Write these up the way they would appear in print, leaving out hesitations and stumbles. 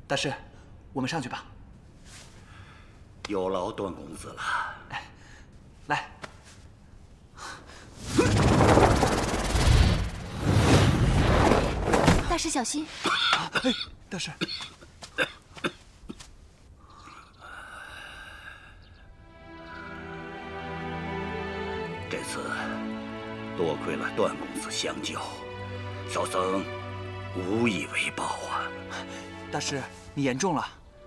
大师，我们上去吧。 有劳段公子了。 哎，来。 大师小心！ 哎，大师。 这次多亏了段公子相救，小僧无以为报啊。 大师，你言重了。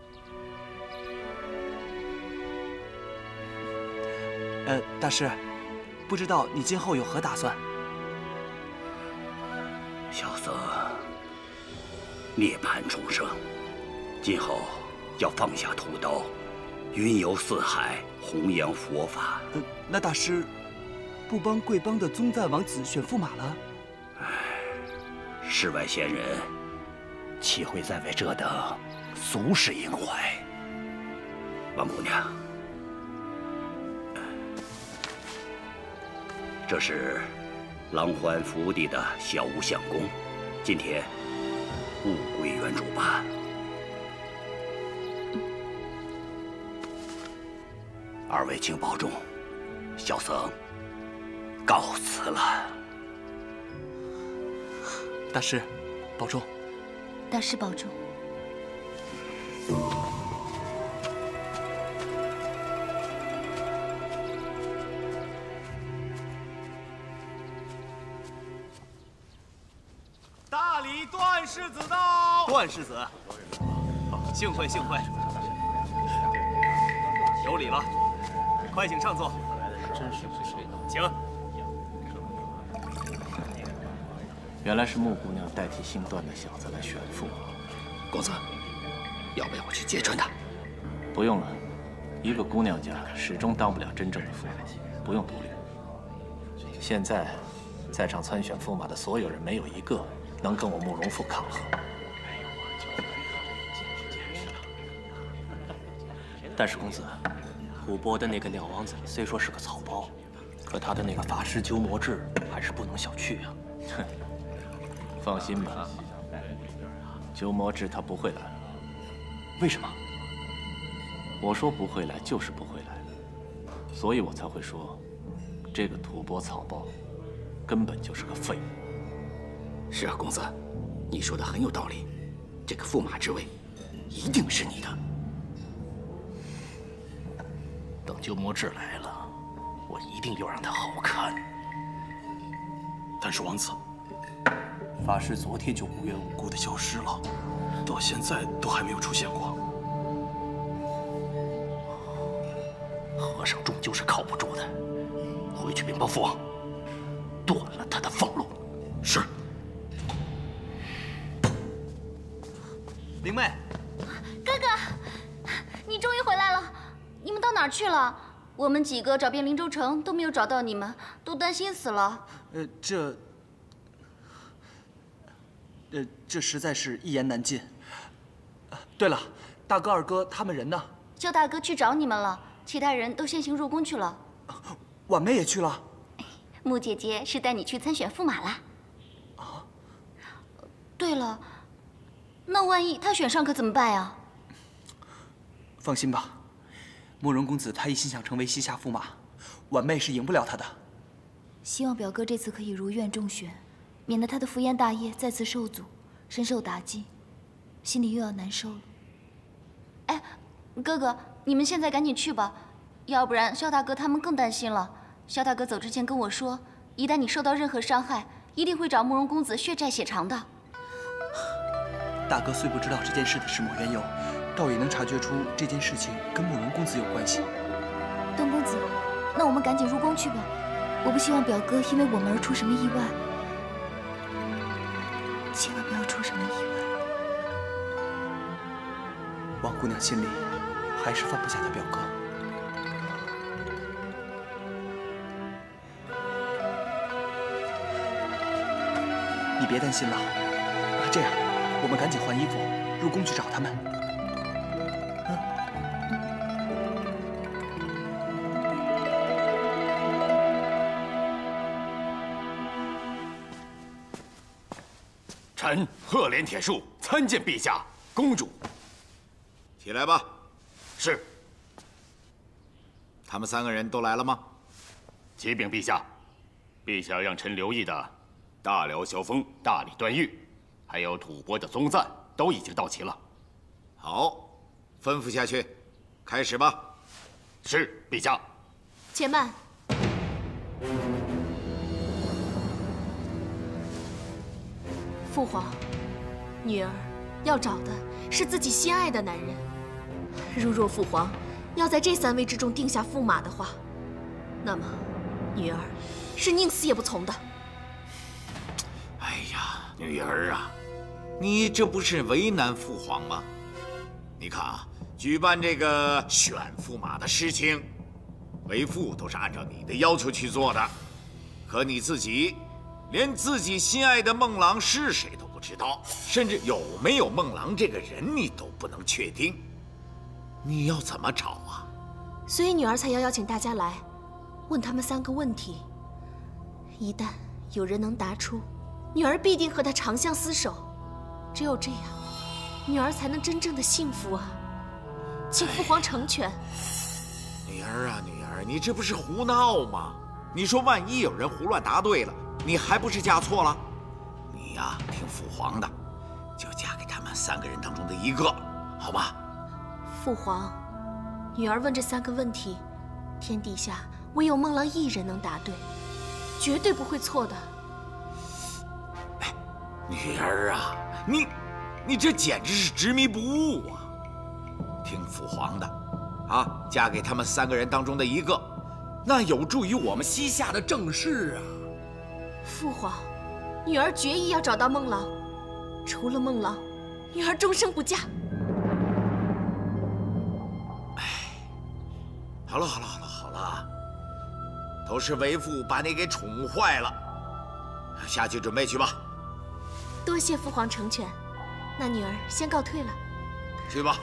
大师，不知道你今后有何打算？ 小僧涅槃重生，今后要放下屠刀，云游四海，弘扬佛法。 那大师不帮贵邦的宗赞王子选驸马了？ 世外仙人岂会再为这等俗事萦怀？王姑娘，这是郎欢福地的小屋相公，今天物归原主吧。二位请保重，小僧告辞了。 大师，保重。 大师保重。 大理段世子到。 段世子，幸会幸会，有礼了，快请上座。请。 原来是穆姑娘代替姓段的小子来选驸马。 公子，要不要我去揭穿他？ 不用了，一个姑娘家始终当不了真正的驸马，不用独立。现在，在场参选驸马的所有人，没有一个能跟我慕容复抗衡。 但是公子，吐蕃的那个鸟王子虽说是个草包，可他的那个法师鸠摩智还是不能小觑啊。 哼。放心吧，鸠摩智他不会来了。 为什么？ 我说不会来就是不会来，所以我才会说，这个吐蕃草包根本就是个废物。 是啊，公子，你说的很有道理，这个驸马之位一定是你的。等鸠摩智来了，我一定要让他好看。 但是王子，法师昨天就无缘无故的消失了，到现在都还没有出现过。 和尚终究是靠不住的，回去禀报父王，断了他的俸禄。是。 灵妹， 哥哥，你终于回来了！你们到哪儿去了？我们几个找遍灵州城都没有找到你们，都担心死了。 这实在是一言难尽。对了，大哥、二哥他们人呢？ 萧大哥去找你们了，其他人都先行入宫去了。 婉妹也去了。 穆姐姐是带你去参选驸马啦。 啊？ 对了，那万一他选上可怎么办呀？ 放心吧，慕容公子他一心想成为西夏驸马，婉妹是赢不了他的。 希望表哥这次可以如愿中选，免得他的福延大业再次受阻，深受打击，心里又要难受了。哎，哥哥，你们现在赶紧去吧，要不然萧大哥他们更担心了。萧大哥走之前跟我说，一旦你受到任何伤害，一定会找慕容公子血债血偿的。 大哥虽不知道这件事的始末缘由，倒也能察觉出这件事情跟慕容公子有关系。 段公子，那我们赶紧入宫去吧。我不希望表哥因为我们而出什么意外，千万不要出什么意外。 王姑娘心里还是放不下她表哥。你别担心了。这样，我们赶紧换衣服，入宫去找他们。 臣赫连铁树参见陛下。公主， 起来吧。 是。 他们3个人都来了吗？ 启禀陛下，陛下让臣留意的大辽萧峰、大理段誉，还有吐蕃的宗赞都已经到齐了。 好，吩咐下去，开始吧。 是，陛下。 且慢。父皇，女儿要找的是自己心爱的男人。如若父皇要在这3位之中定下驸马的话，那么女儿是宁死也不从的。 哎呀，女儿啊，你这不是为难父皇吗？你看啊，举办这个选驸马的事情，为父都是按照你的要求去做的，可你自己连自己心爱的孟郎是谁都不知道，甚至有没有孟郎这个人你都不能确定，你要怎么找啊？ 所以女儿才要邀请大家来，问他们3个问题。一旦有人能答出，女儿必定和他长相厮守。只有这样，女儿才能真正的幸福啊！请父皇成全。 女儿啊，女儿，你这不是胡闹吗？你说万一有人胡乱答对了，你还不是嫁错了？你呀，听父皇的，就嫁给他们3个人当中的一个，好吧？ 父皇，女儿问这3个问题，天底下唯有孟郎一人能答对，绝对不会错的。 哎，女儿啊，你这简直是执迷不悟啊！听父皇的，啊，嫁给他们3个人当中的一个，那有助于我们西夏的政事啊。 父皇，女儿决意要找到孟郎，除了孟郎，女儿终生不嫁。 好了，都是为父把你给宠坏了，下去准备去吧。 多谢父皇成全，那女儿先告退了。 去吧。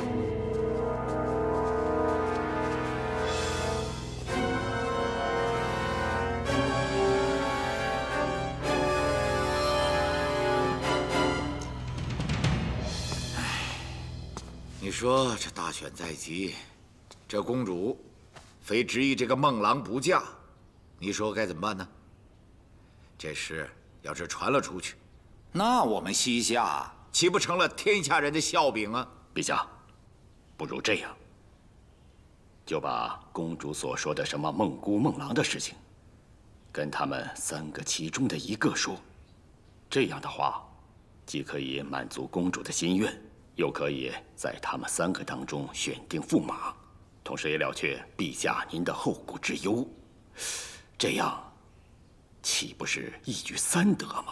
你说这大选在即，这公主非执意这个孟郎不嫁，你说该怎么办呢？这事要是传了出去，那我们西夏岂不成了天下人的笑柄啊？ 陛下，不如这样，就把公主所说的什么孟姑、孟郎的事情，跟他们3个其中的一个说。这样的话，既可以满足公主的心愿，又可以在他们3个当中选定驸马，同时也了却陛下您的后顾之忧。这样，岂不是一举3得吗？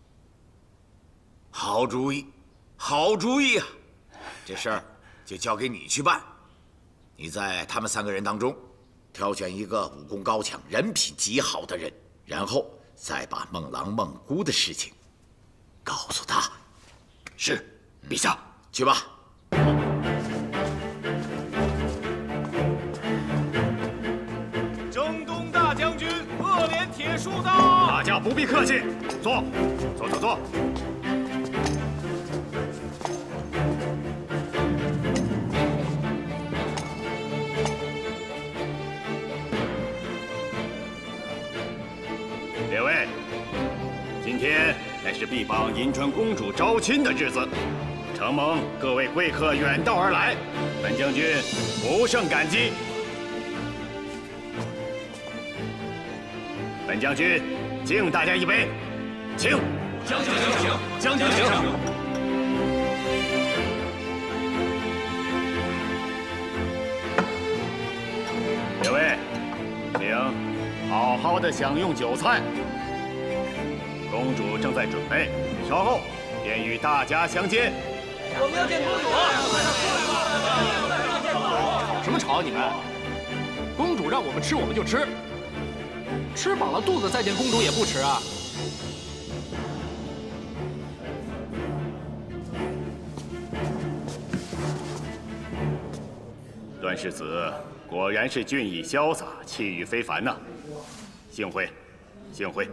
好主意，好主意啊！这事儿就交给你去办。你在他们3个人当中挑选一个武功高强、人品极好的人，然后再把孟郎、孟姑的事情告诉他。 是，陛下。 去吧。 征东大将军恶连铁树到。 大家不必客气，坐。列位，今天乃是必帮银川公主招亲的日子。承蒙各位贵客远道而来，本将军不胜感激。本将军敬大家一杯，请。 将军请。 各位，请好好的享用酒菜。公主正在准备，稍后便与大家相见。 我们要见公主吵什么吵啊你们？公主让我们吃我们就吃，吃饱了肚子再见公主也不迟啊。 段世子果然是俊逸潇洒，气宇非凡呐！幸会，幸会。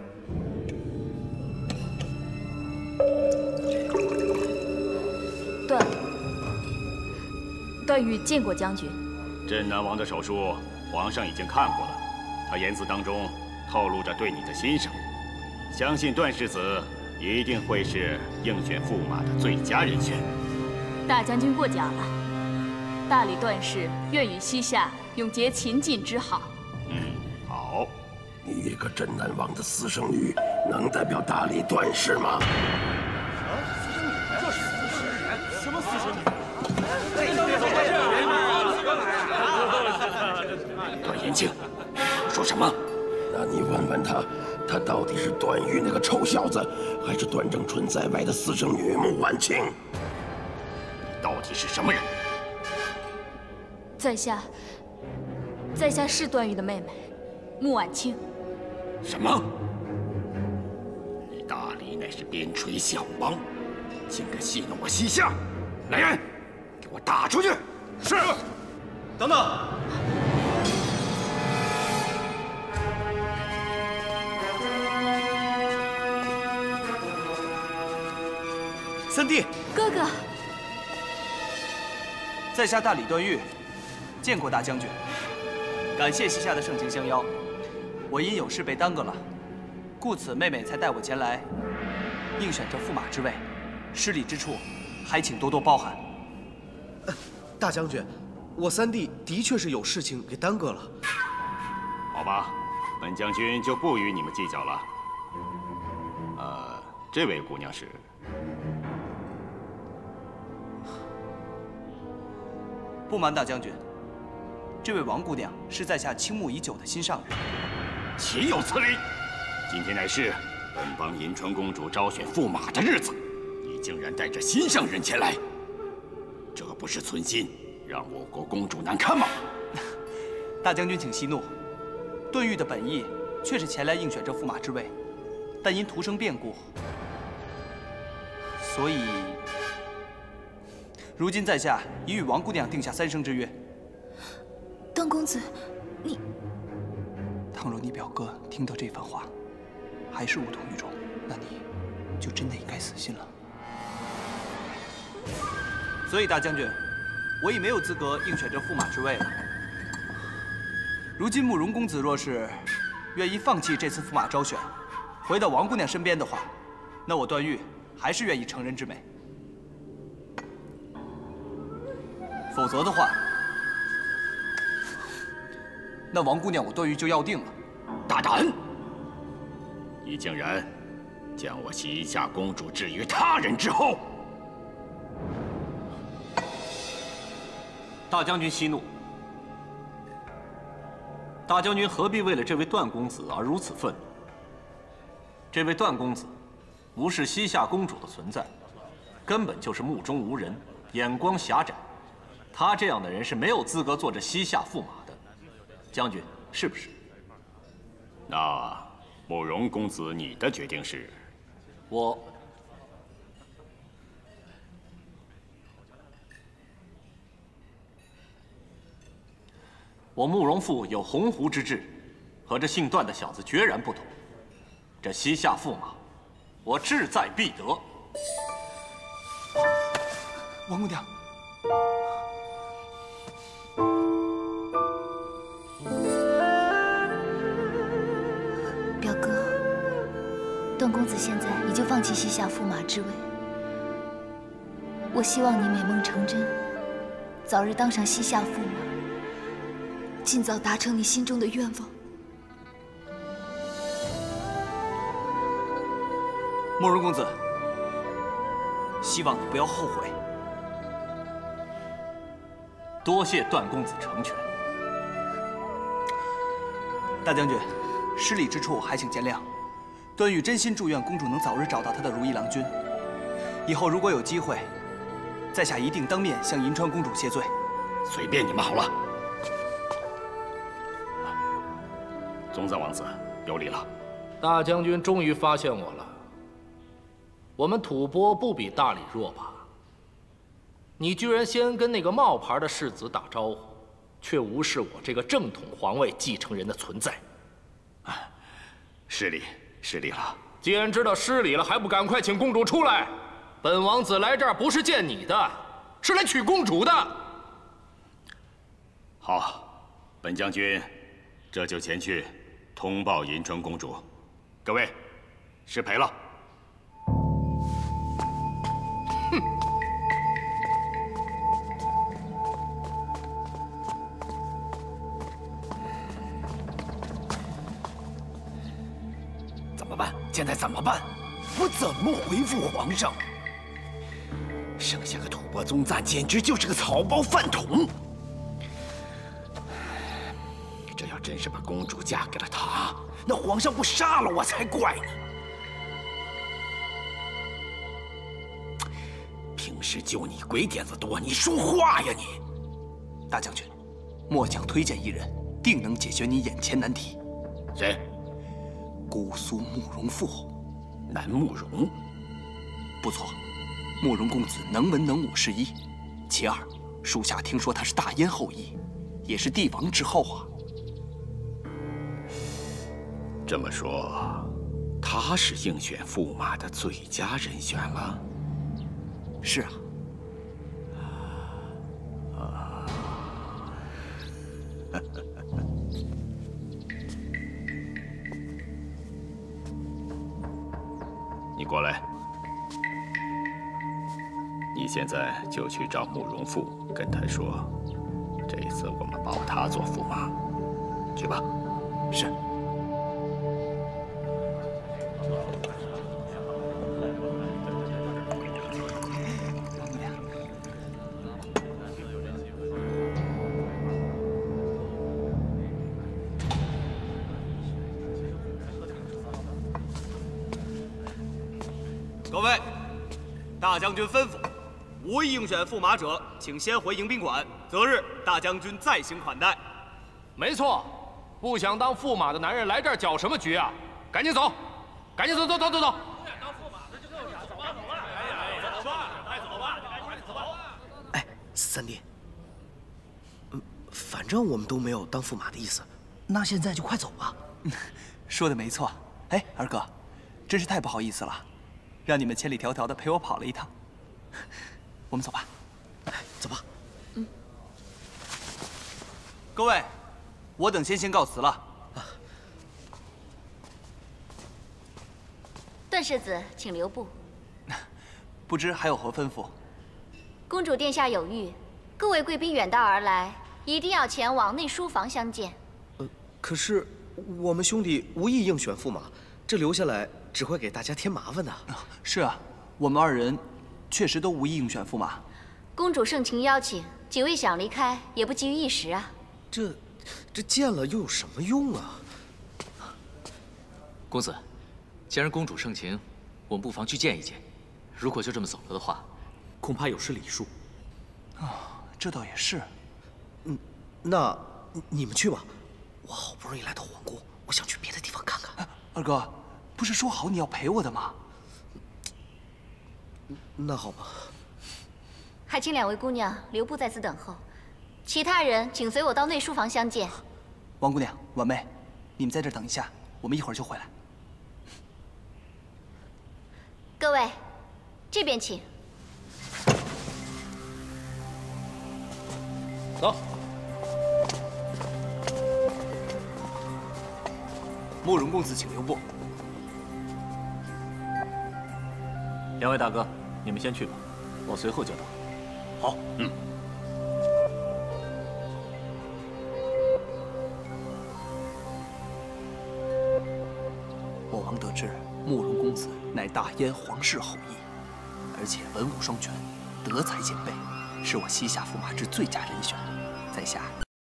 对， 段誉见过将军。 镇南王的手书，皇上已经看过了，他言辞当中透露着对你的欣赏，相信段世子一定会是应选驸马的最佳人选。 大将军过奖了，大理段氏愿与西夏永结秦晋之好。 好。 你一个镇南王的私生女，能代表大理段氏吗？ 这是什么私生女？ 段延庆，说什么？ 那你问问他，他到底是段誉那个臭小子，还是段正淳在外的私生女穆婉清？ 你到底是什么人？ 在下是段誉的妹妹，穆婉清。 什么？你大理乃是边陲小邦，竟敢戏弄我西夏！来人，给我打出去！ 是。等等。三弟， 哥哥， 在下大理段誉，见过大将军。感谢西夏的盛情相邀，我因有事被耽搁了，故此妹妹才带我前来应选这驸马之位，失礼之处，还请多多包涵。 大将军，我三弟的确是有事情给耽搁了。 好吧，本将军就不与你们计较了。这位姑娘是？ 不瞒大将军，这位王姑娘是在下倾慕已久的心上人。 岂有此理！今天乃是本邦银川公主招选驸马的日子，你竟然带着心上人前来，这不是存心让我国公主难堪吗？ 大将军请息怒，段誉的本意却是前来应选这驸马之位，但因徒生变故，所以如今在下已与王姑娘定下3生之约。 段公子，你…… 倘若你表哥听到这番话，还是无动于衷，那你就真的应该死心了。所以大将军，我已没有资格应选这驸马之位了。如今慕容公子若是愿意放弃这次驸马招选，回到王姑娘身边的话，那我段誉还是愿意成人之美。否则的话，那王姑娘我段誉就要定了。 大胆！你竟然将我西夏公主置于他人之后！ 大将军息怒。大将军何必为了这位段公子而如此愤怒？这位段公子无视西夏公主的存在，根本就是目中无人，眼光狭窄。他这样的人是没有资格做这西夏驸马的。将军是不是？ 那慕容公子，你的决定是？ 我慕容复有鸿鹄之志，和这姓段的小子决然不同。这西夏驸马，我志在必得。 王姑娘。 表哥，段公子现在已经放弃西夏驸马之位，我希望你美梦成真，早日当上西夏驸马，尽早达成你心中的愿望。 慕容公子，希望你不要后悔。 多谢段公子成全。 大将军，失礼之处还请见谅。段誉真心祝愿公主能早日找到她的如意郎君。以后如果有机会，在下一定当面向银川公主谢罪。 随便你们好了。宗赞王子，有礼了。 大将军终于发现我了。我们吐蕃不比大理弱吧？你居然先跟那个冒牌的世子打招呼，却无视我这个正统皇位继承人的存在。 失礼，失礼了。 既然知道失礼了，还不赶快请公主出来！本王子来这儿不是见你的，是来娶公主的。 好，本将军这就前去通报银川公主。各位，失陪了。 哼！怎么办？现在怎么办？我怎么回复皇上？剩下个吐蕃宗赞，简直就是个草包饭桶。这要真是把公主嫁给了他，那皇上不杀了我才怪呢。平时就你鬼点子多，你说话呀你！ 大将军，末将推荐一人，定能解决你眼前难题。 谁？ 姑苏慕容复。 南慕容？ 不错，慕容公子能文能武是一，其二，属下听说他是大燕后裔，也是帝王之后啊。 这么说，他是应选驸马的最佳人选了。 是啊。 你过来，你现在就去找慕容复，跟他说，这次我们保他做驸马，去吧。 是。 各位，大将军吩咐，无意应选驸马者，请先回迎宾馆，择日大将军再行款待。 没错，不想当驸马的男人来这儿搅什么局啊？赶紧走，赶紧走！ 哎，三弟，反正我们都没有当驸马的意思，那现在就快走吧。 说的没错。哎，二哥，真是太不好意思了。让你们千里迢迢的陪我跑了一趟，我们走吧。 走吧。 各位，我等先行告辞了。 段世子，请留步。 不知还有何吩咐？ 公主殿下有谕，各位贵宾远道而来，一定要前往内书房相见。 可是我们兄弟无意应选驸马，这留下来只会给大家添麻烦的。 是啊，我们二人确实都无意应选驸马。 公主盛情邀请，几位想离开也不急于一时啊。 这见了又有什么用啊？ 公子，既然公主盛情，我们不妨去见一见。如果就这么走了的话， 恐怕有失礼数。 这倒也是。 那你们去吧。我好不容易来到皇宫，我想去别的地方看看。 二哥，不是说好你要陪我的吗？ 那好吧。 还请两位姑娘留步在此等候，其他人请随我到内书房相见。 王姑娘、婉妹，你们在这儿等一下，我们一会儿就回来。 各位，这边请。 走。 慕容公子，请留步。 两位大哥，你们先去吧，我随后就到。 好， 我王得知，慕容公子乃大燕皇室后裔，而且文武双全，德才兼备，是我西夏驸马之最佳人选。在下。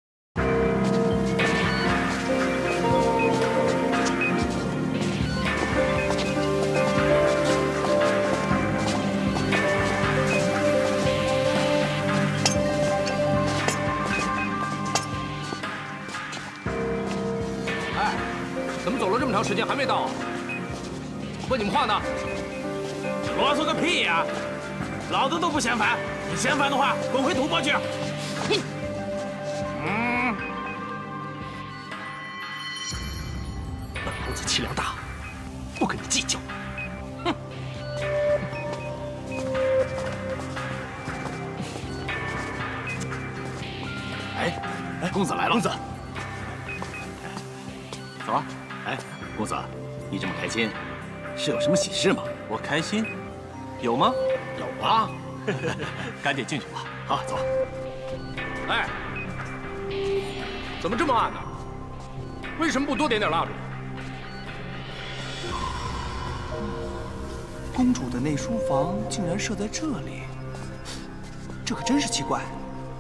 时间还没到啊！问你们话呢？ 啰嗦个屁呀！老子都不嫌烦，你嫌烦的话，滚回吐蕃去！ 本公子气量大，不跟你计较。哼！ 哎， 公子来了。 公子， 走啊！哎，公子，你这么开心，是有什么喜事吗？ 我开心，有吗？ 有啊。 赶紧进去吧。 好，走。 哎，怎么这么暗呢？为什么不多点蜡烛？ 公主的内书房竟然设在这里，这可真是奇怪。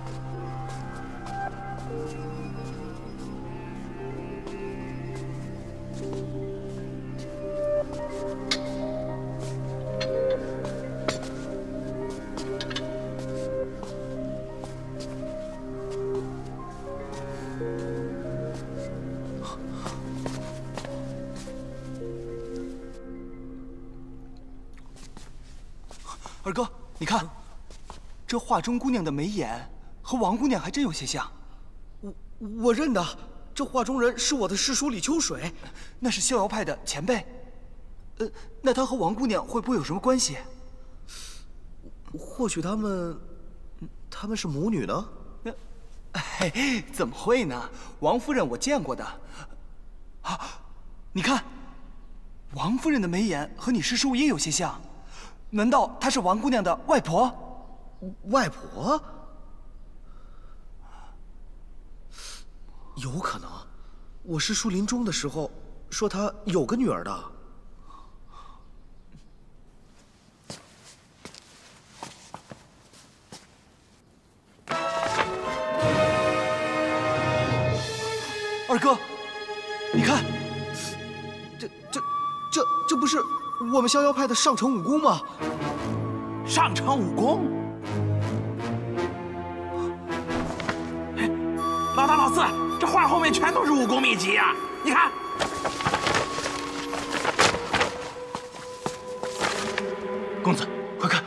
二哥，你看，这画中姑娘的眉眼和王姑娘还真有些像。 我认得，这画中人是我的师叔李秋水， 那是逍遥派的前辈。那他和王姑娘会不会有什么关系？ 或许他们是母女呢？ 嘿，怎么会呢？王夫人我见过的。啊，你看，王夫人的眉眼和你师叔也有些像。难道她是王姑娘的外婆？ 外婆？有可能。我师叔临终的时候说他有个女儿的。 二哥，你看， 这不是我们逍遥派的上乘武功吗？ 上乘武功？哎，老大老四，这画后面全都是武功秘籍啊！你看， 公子，快看！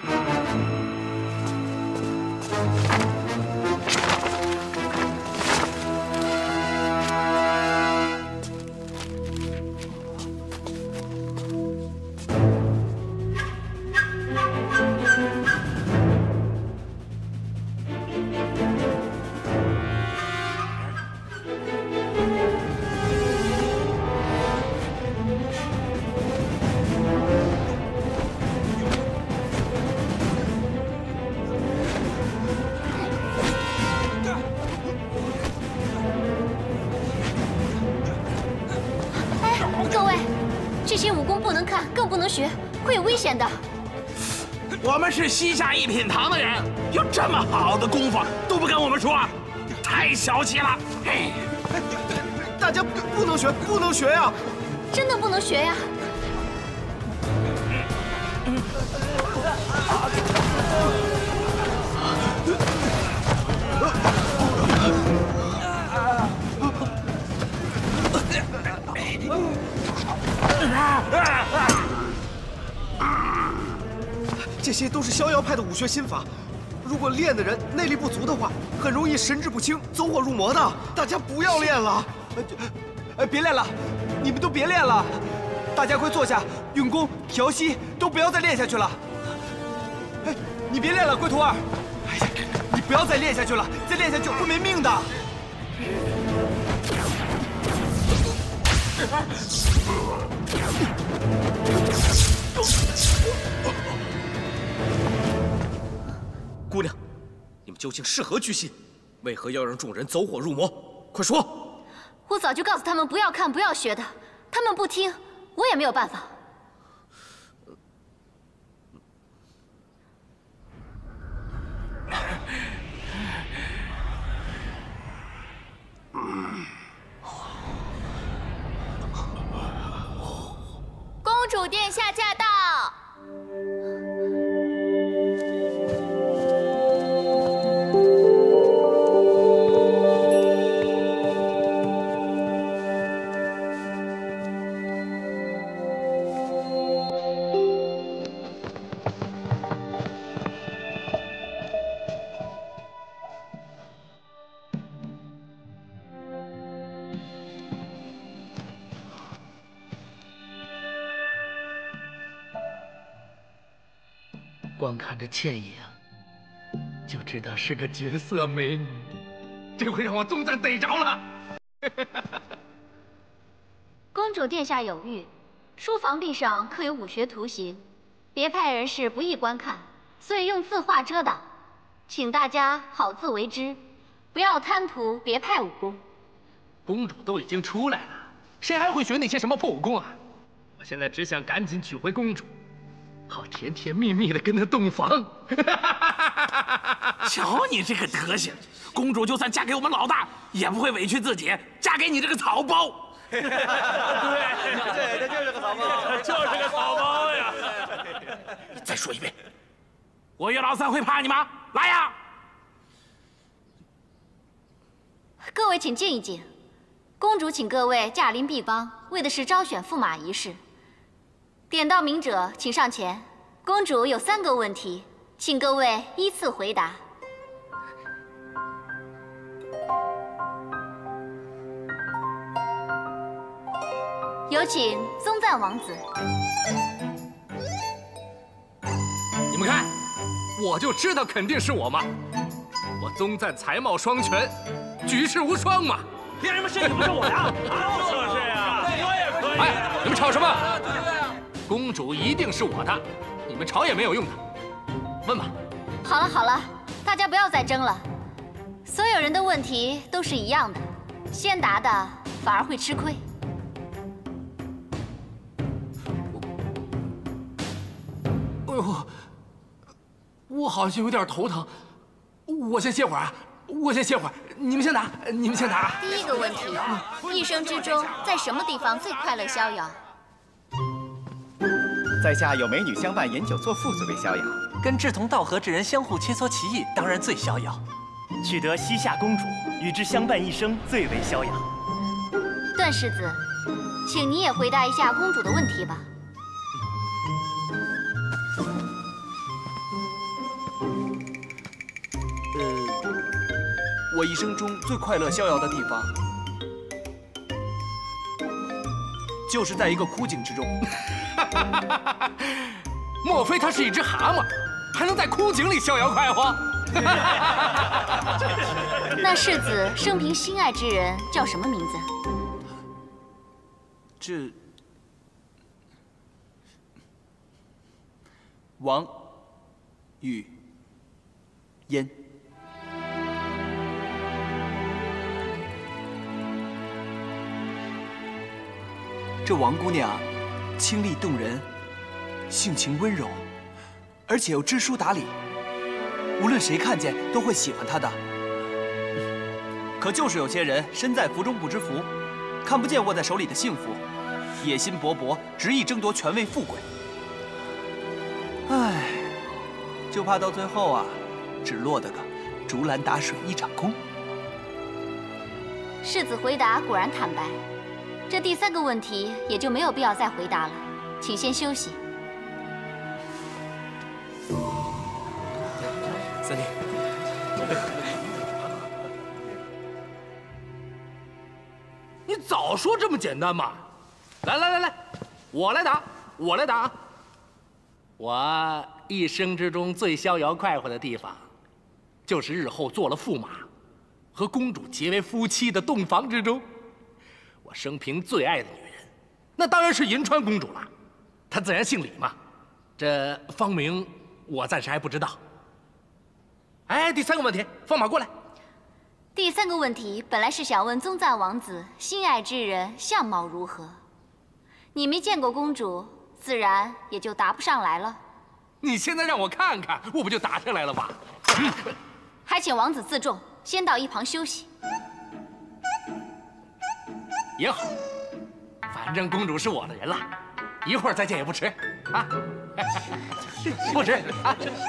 学，会有危险的。 我们是西夏一品堂的人，有这么好的功夫都不跟我们说，太小气了。哎， 大家不能学，不能学呀！ 真的不能学呀！ 这些都是逍遥派的武学心法，如果练的人内力不足的话，很容易神志不清、走火入魔的。大家不要练了， 别练了，你们都别练了，大家快坐下，运功、调息都不要再练下去了。哎，你别练了，龟徒儿，哎呀，你不要再练下去了，再练下去会没命的。 姑娘，你们究竟是何居心？为何要让众人走火入魔？快说！ 我早就告诉他们不要看、不要学的，他们不听，我也没有办法。 公主殿下驾到！ 光看这倩影，就知道是个绝色美女。 这回让我宗赞逮着了。 公主殿下有谕，书房壁上刻有武学图形，别派人士不易观看，所以用字画遮挡，请大家好自为之，不要贪图别派武功。 公主都已经出来了，谁还会学那些什么破武功啊？我现在只想赶紧娶回公主，好甜甜蜜蜜的跟她洞房。 瞧你这个德行，公主就算嫁给我们老大，也不会委屈自己嫁给你这个草包。对， 这就是个草包， 就是个草包呀！再说一遍，我岳老三会怕你吗？来呀！ 各位请静一静，公主请各位驾临毕邦，为的是招选驸马仪式。点到名者，请上前。公主有3个问题，请各位依次回答。有请宗赞王子。 你们看，我就知道肯定是我嘛！我宗赞才貌双全，举世无双嘛！ 凭什么是你不是我呀？就是呀，我也可以。 哎，你们吵什么？公主一定是我的，你们吵也没有用的。问吧。 好了好了，大家不要再争了。所有人的问题都是一样的，先答的反而会吃亏。 哎呦，我好像有点头疼，我先歇会儿啊，我先歇会儿。你们先答，你们先答。 第1个问题，一生之中在什么地方最快乐逍遥？ 在下有美女相伴，饮酒作赋最为逍遥； 跟志同道合之人相互切磋棋艺，当然最逍遥； 取得西夏公主，与之相伴一生最为逍遥。 段世子，请你也回答一下公主的问题吧。 我一生中最快乐逍遥的地方，就是在一个枯井之中。 莫非他是一只蛤蟆，还能在枯井里逍遥快活？ 那世子生平心爱之人叫什么名字？ 这王语嫣。这王姑娘，清丽动人，性情温柔，而且又知书达理，无论谁看见都会喜欢她的。可就是有些人身在福中不知福，看不见握在手里的幸福，野心勃勃，执意争夺权位富贵。唉，就怕到最后啊，只落得个竹篮打水一场空。 世子回答果然坦白。这第3个问题也就没有必要再回答了，请先休息。 三弟，你早说这么简单嘛！来，我来答啊！我一生之中最逍遥快活的地方，就是日后做了驸马，和公主结为夫妻的洞房之中。我生平最爱的女人，那当然是银川公主了。她自然姓李嘛，这芳名我暂时还不知道。哎，第3个问题，放马过来。 第3个问题本来是想问宗赞王子心爱之人相貌如何，你没见过公主，自然也就答不上来了。 你现在让我看看，我不就答上来了吗？ 还请王子自重，先到一旁休息。 也好，反正公主是我的人了，一会儿再见也不迟啊！不迟啊！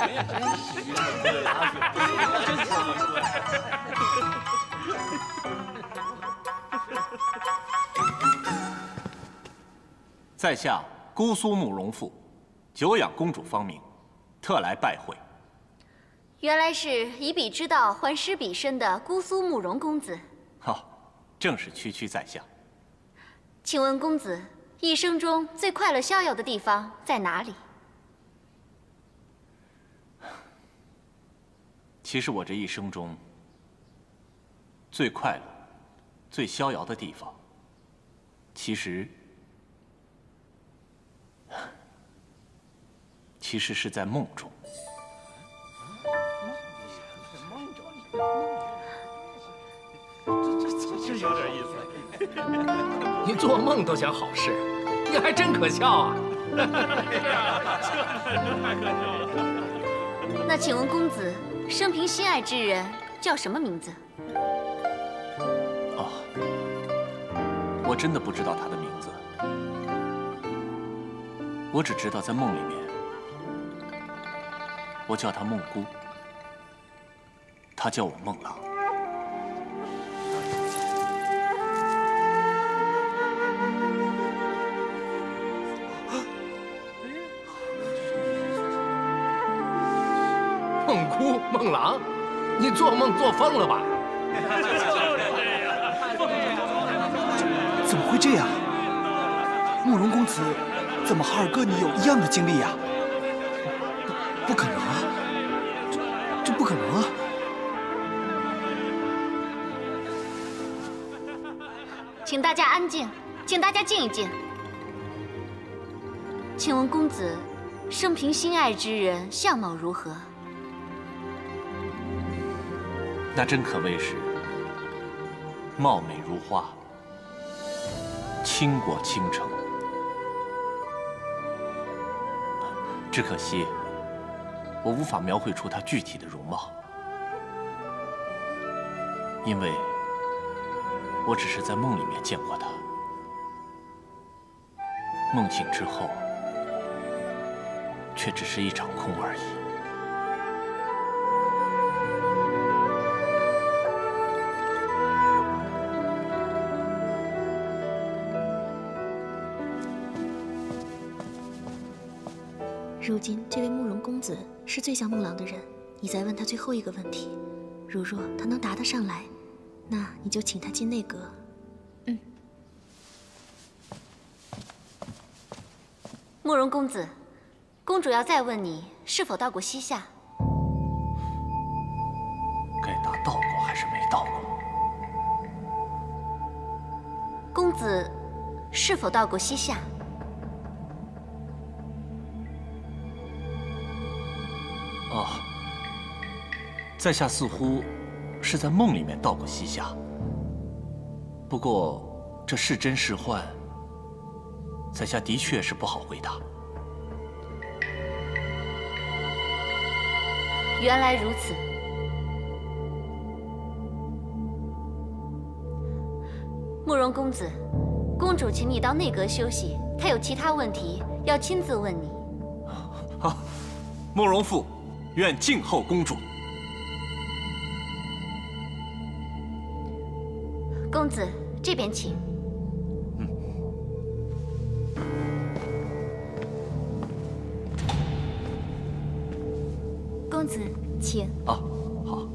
在下姑苏慕容复，久仰公主芳名，特来拜会。 原来是以彼之道还施彼身的姑苏慕容公子。 正是区区在下。 请问公子，一生中最快乐逍遥的地方在哪里？ 其实我这一生中， 最快乐、最逍遥的地方，其实是在梦中。 真有点意思。你做梦都想好事，你还真可笑啊！ 那请问公子，生平心爱之人叫什么名字？ 哦，我真的不知道他的名字，我只知道在梦里面，我叫他梦姑，他叫我梦郎。 梦姑、梦郎，你做梦做疯了吧？ 怎么会这样？慕容公子，怎么和二哥你有一样的经历呀？不可能啊！这不可能啊！ 请大家安静，请大家静一静。请问公子，生平心爱之人相貌如何？ 那真可谓是貌美如花，倾国倾城。只可惜，我无法描绘出她具体的容貌，因为我只是在梦里面见过她。梦醒之后，却只是一场空而已。 如今这位慕容公子是最像梦郎的人，你再问他最后一个问题，如若他能答得上来，那你就请他进内阁。 慕容公子，公主要再问你是否到过西夏？ 该答到过还是没到过？ 公子是否到过西夏？ 哦，在下似乎是在梦里面到过西夏，不过这是真是幻，在下的确是不好回答。 原来如此。慕容公子，公主请你到内阁休息，她有其他问题要亲自问你。 好，慕容复愿静候公主。 公子这边请。 公子，请。 啊，好。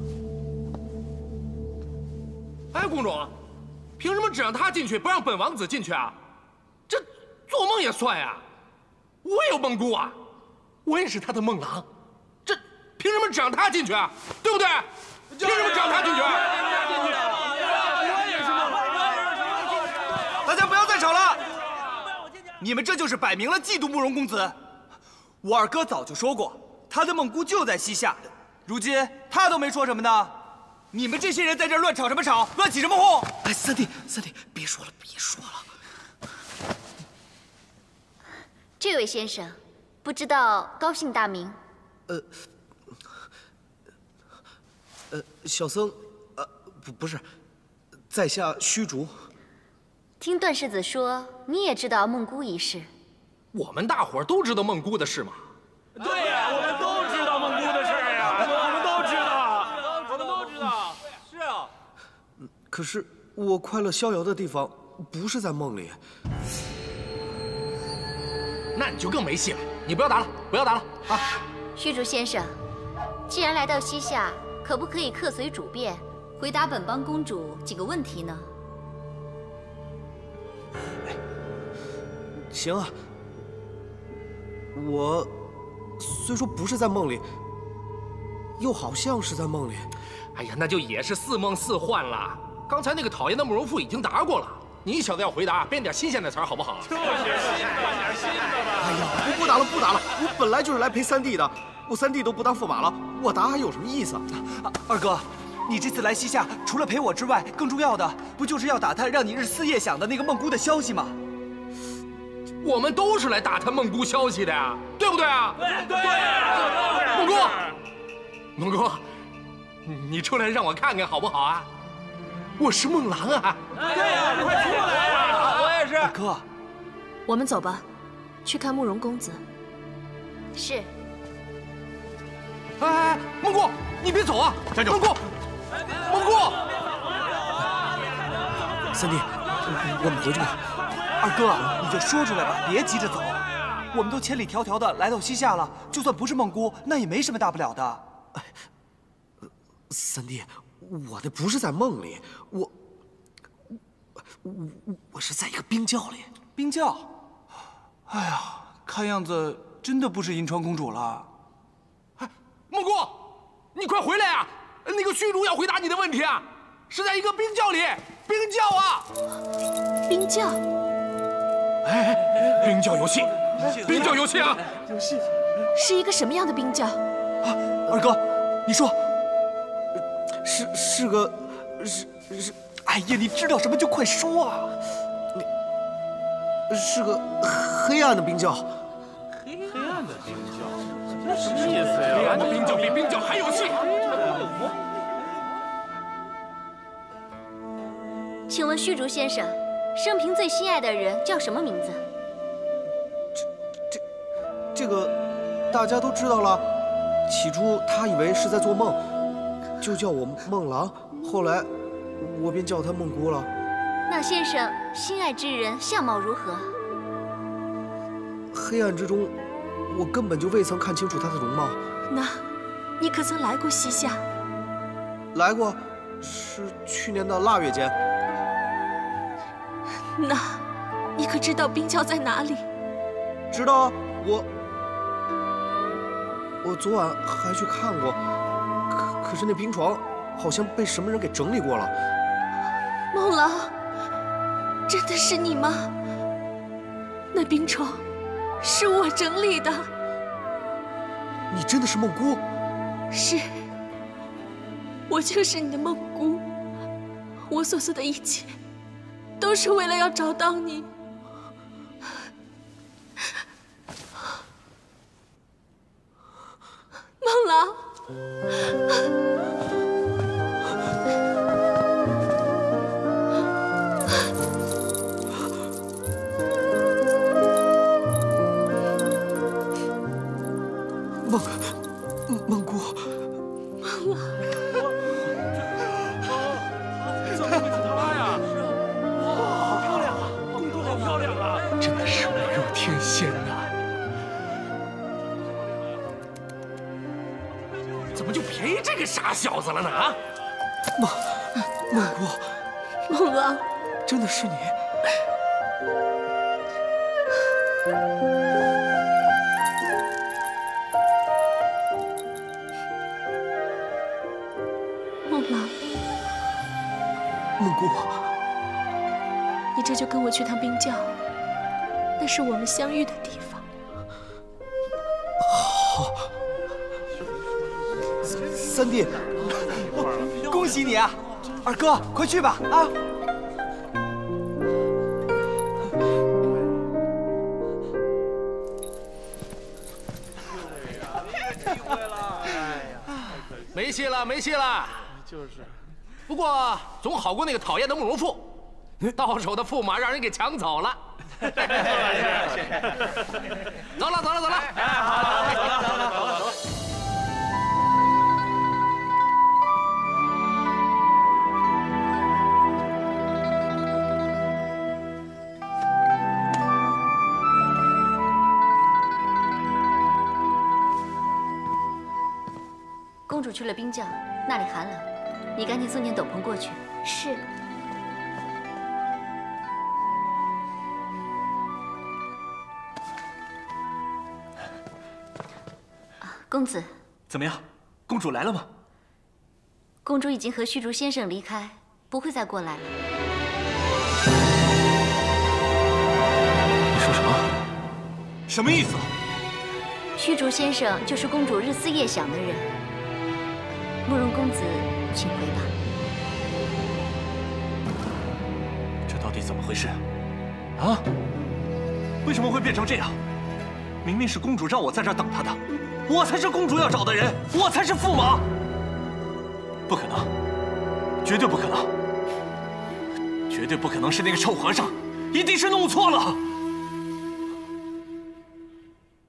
哎，公主，凭什么只让他进去，不让本王子进去啊？这做梦也算呀！我也有梦姑啊，我也是他的梦郎，这凭什么只让他进去啊？对不对？凭什么只让他进去？ 我也是梦郎。大家不要再吵了，你们这就是摆明了嫉妒慕容公子。我二哥早就说过。他的梦姑就在西夏，如今他都没说什么呢，你们这些人在这儿乱吵什么吵，乱起什么哄？ 哎，三弟，别说了，别说了。 这位先生，不知道高姓大名？ 小僧，不是，在下虚竹。 听段世子说，你也知道梦姑一事。 我们大伙儿都知道梦姑的事吗？ 对呀，我们都知道梦姑的事呀，我们都知道。是啊。 可是我快乐逍遥的地方不是在梦里。 那你就更没戏了。你不要答了，不要答了啊！ 虚竹先生，既然来到西夏，可不可以客随主便，回答本邦公主几个问题呢？ 行啊，我虽说不是在梦里， 又好像是在梦里。 哎呀，那就也是似梦似幻了。刚才那个讨厌的慕容复已经答过了，你小子要回答，编点新鲜的词儿好不好？ 就是新的，点新的吧。哎呀，我不答了，不答了，我本来就是来陪三弟的，我三弟都不当驸马了，我答还有什么意思？ 二哥，你这次来西夏，除了陪我之外，更重要的不就是要打探让你日思夜想的那个孟姑的消息吗？ 我们都是来打探孟姑消息的呀，对不对啊？对。孟姑，孟姑，你出来让我看看好不好啊？我是孟郎啊！ 对呀，快出来呀！我也是。 二哥， 我们走吧，去看慕容公子。 是。 哎，孟姑，你别走啊！ 站住！ 孟姑，孟姑， 三弟，我们回去吧。 二哥，你就说出来吧，别急着走。我们都千里迢迢的来到西夏了，就算不是孟姑，那也没什么大不了的。 三弟，我那不是在梦里，我是在一个冰窖里。 冰窖？哎呀，看样子真的不是银川公主了。 哎，孟姑，你快回来呀！那个虚竹要回答你的问题啊，是在一个冰窖里，冰窖啊！ 冰窖？ 哎，冰窖有戏，冰窖有戏啊！ 有戏。 是一个什么样的冰窖？ 二哥，你说。 是个， 哎呀，你知道什么就快说啊！ 是个黑暗的冰窖。 黑暗的冰窖，这什么意思呀？ 黑暗的冰窖比冰窖还有戏。 请问虚竹先生，生平最心爱的人叫什么名字？ 这个大家都知道了。起初他以为是在做梦，就叫我孟郎。后来我便叫他孟姑了。 那先生心爱之人相貌如何？ 黑暗之中，我根本就未曾看清楚他的容貌。 那，你可曾来过西夏？ 来过，是去年的腊月间。 那，你可知道冰窖在哪里？ 知道啊，我昨晚还去看过，可是那冰床好像被什么人给整理过了。 孟郎，真的是你吗？那冰床是我整理的。 你真的是孟姑？ 是，我就是你的孟姑。我所做的一切，都是为了要找到你。孟郎。 孟姑， 孟郎， 怎么会是她呀？哇，好漂亮啊！公主好漂亮啊！ 真的是美若天仙啊！怎么就便宜这个傻小子了呢？啊！ 孟姑， 孟郎， 真的是你。 孟郎， 孟姑， 你这就跟我去趟冰窖，那是我们相遇的地方。 好，三弟， 恭喜你啊！二哥，快去吧啊！ 没戏了，没戏了。就是，不过总好过那个讨厌的慕容复，到手的驸马让人给抢走了。走了，走了，走了。 好，走了。 公主去了冰窖，那里寒冷，你赶紧送件斗篷过去。 是。 公子， 怎么样？ 公主来了吗？ 公主已经和虚竹先生离开，不会再过来了。 你说什么？ 什么意思？ 虚竹先生就是公主日思夜想的人。慕容公子，请回吧。 这到底怎么回事？啊？为什么会变成这样？明明是公主让我在这儿等她的，我才是公主要找的人，我才是驸马。不可能，绝对不可能，绝对不可能是那个臭和尚，一定是弄错了。